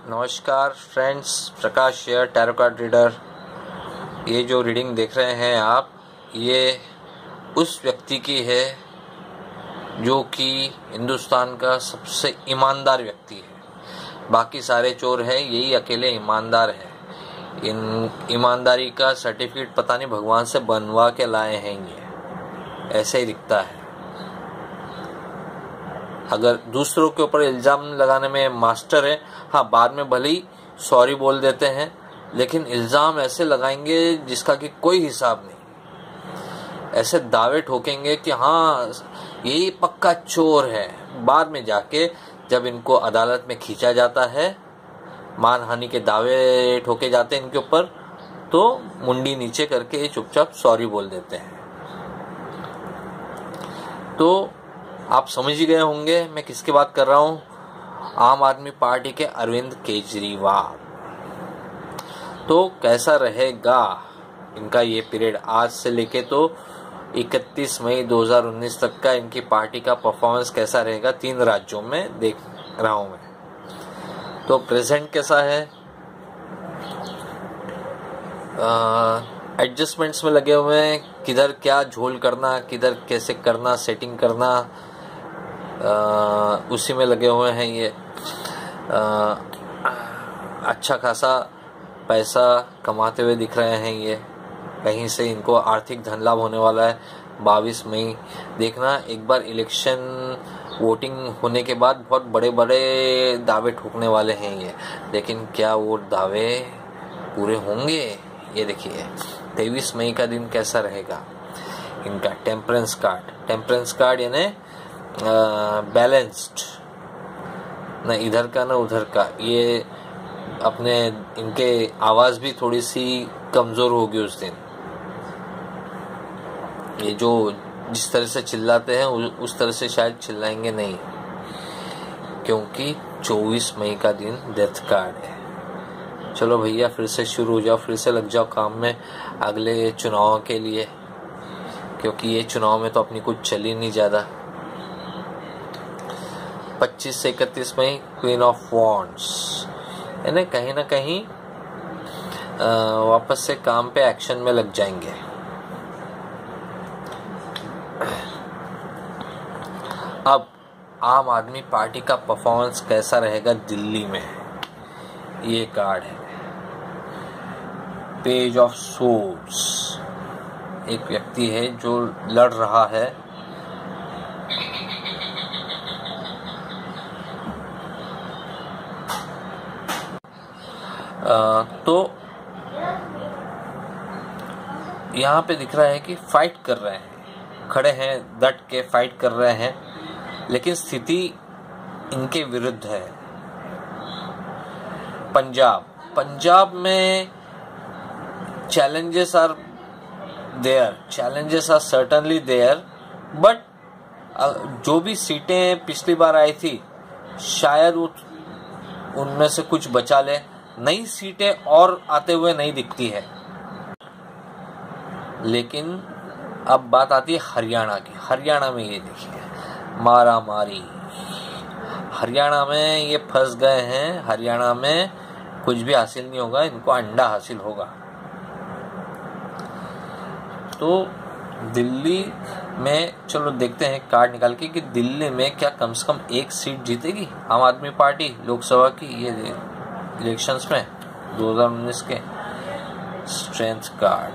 नमस्कार फ्रेंड्स, प्रकाश शेयर tarot card reader. ये जो रीडिंग देख रहे हैं आप, ये उस व्यक्ति की है जो कि हिंदुस्तान का सबसे ईमानदार व्यक्ति है। बाकी सारे चोर हैं, यही अकेले ईमानदार है। इन ईमानदारी का सर्टिफिकेट पता नहीं भगवान से बनवा के लाए हैं, ये ऐसे ही दिखता है। अगर दूसरों के ऊपर इल्ज़ाम लगाने में मास्टर है, हाँ बाद में भले ही सॉरी बोल देते हैं, लेकिन इल्ज़ाम ऐसे लगाएंगे जिसका कि कोई हिसाब नहीं। ऐसे दावे ठोकेंगे कि हाँ यही पक्का चोर है। बाद में जाके जब इनको अदालत में खींचा जाता है, मानहानि के दावे ठोके जाते हैं इनके ऊपर, तो मुंडी नीचे करके चुपचाप सॉरी बोल देते हैं। तो आप समझ ही गए होंगे मैं किसकी बात कर रहा हूं। आम आदमी पार्टी के अरविंद केजरीवाल। तो कैसा रहेगा इनका ये पीरियड, आज से लेके तो 31 मई 2019 तक का इनकी पार्टी का परफॉर्मेंस कैसा रहेगा 3 राज्यों में देख रहा हूं मैं। तो प्रेजेंट कैसा है, एडजस्टमेंट्स में लगे हुए हैं, किधर क्या झोल करना, किधर कैसे करना, सेटिंग करना, उसी में लगे हुए हैं। ये अच्छा खासा पैसा कमाते हुए दिख रहे हैं। ये कहीं से इनको आर्थिक धन लाभ होने वाला है। 22 मई देखना, एक बार इलेक्शन वोटिंग होने के बाद बहुत बड़े बड़े दावे ठोकने वाले हैं ये, लेकिन क्या वो दावे पूरे होंगे? ये देखिए 23 मई का दिन कैसा रहेगा इनका। टेम्परेंस कार्ड यानी बैलेंस्ड, न इधर का न उधर का। ये अपने इनके आवाज भी थोड़ी सी कमजोर होगी उस दिन। ये जो जिस तरह से चिल्लाते हैं उस तरह से शायद चिल्लाएंगे नहीं, क्योंकि 24 मई का दिन डेथ कार्ड है। चलो भैया फिर से शुरू हो जाओ, फिर से लग जाओ काम में अगले चुनाव के लिए, क्योंकि ये चुनाव में तो अपनी कुछ चल ही नहीं ज्यादा। 25 से 31 मई क्वीन ऑफ वॉन्ड्स, यानी कहीं ना कहीं वापस से काम पे एक्शन में लग जाएंगे। अब आम आदमी पार्टी का परफॉर्मेंस कैसा रहेगा दिल्ली में, ये कार्ड है पेज ऑफ सोर्ड्स। एक व्यक्ति है जो लड़ रहा है, तो यहाँ पे दिख रहा है कि फाइट कर रहे हैं, खड़े हैं, डट के फाइट कर रहे हैं, लेकिन स्थिति इनके विरुद्ध है। पंजाब में challenges are certainly there, but जो भी सीटें पिछली बार आई थी शायद उनमें से कुछ बचा ले। नई सीटें और आते हुए नहीं दिखती है। लेकिन अब बात आती है हरियाणा की। हरियाणा में ये देखिए मारा मारी, हरियाणा में ये फंस गए हैं। हरियाणा में कुछ भी हासिल नहीं होगा, इनको अंडा हासिल होगा। तो दिल्ली में चलो देखते हैं कार्ड निकाल के कि दिल्ली में क्या कम से कम एक सीट जीतेगी आम आदमी पार्टी लोकसभा की ये इलेक्शंस में 2019 के। स्ट्रेंथ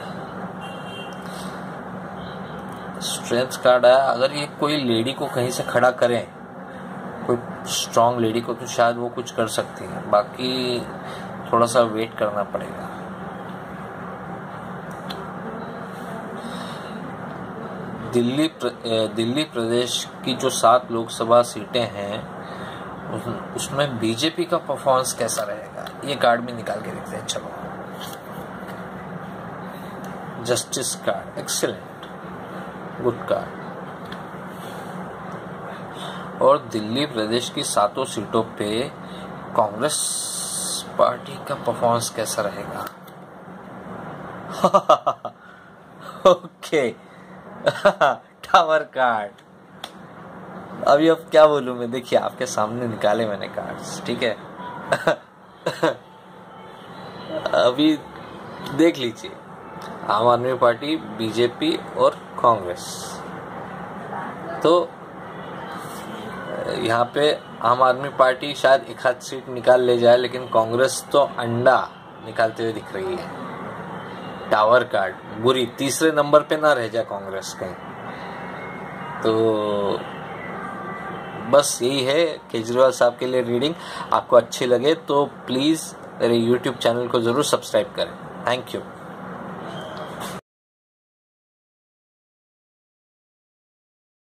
कार्ड आया। अगर ये कोई लेडी को कहीं से खड़ा करें, कोई स्ट्रांग लेडी को, तो शायद वो कुछ कर सकती है। बाकी थोड़ा सा वेट करना पड़ेगा। दिल्ली प्रदेश की जो 7 लोकसभा सीटें हैं उसमें बीजेपी का परफॉर्मेंस कैसा रहेगा, ये कार्ड भी निकाल के देखते हैं। चलो justice card, excellent, good card. और दिल्ली प्रदेश की 7 सीटों पे कांग्रेस पार्टी का परफॉर्मेंस कैसा रहेगा। Okay tower card. अभी अब क्या बोलूं मैं, देखिए आपके सामने निकाले मैंने कार्ड्स, ठीक है। अभी देख लीजिए, आम आदमी पार्टी, बीजेपी और कांग्रेस। तो यहाँ पे आम आदमी पार्टी शायद एक आध सीट निकाल ले जाए, लेकिन कांग्रेस तो अंडा निकालते हुए दिख रही है। टावर कार्ड बुरी, तीसरे नंबर पे ना रह जाए कांग्रेस कहीं। तो बस यही है केजरीवाल साहब के लिए रीडिंग। आपको अच्छी लगे तो प्लीज़ मेरे YouTube चैनल को ज़रूर सब्सक्राइब करें। Thank you.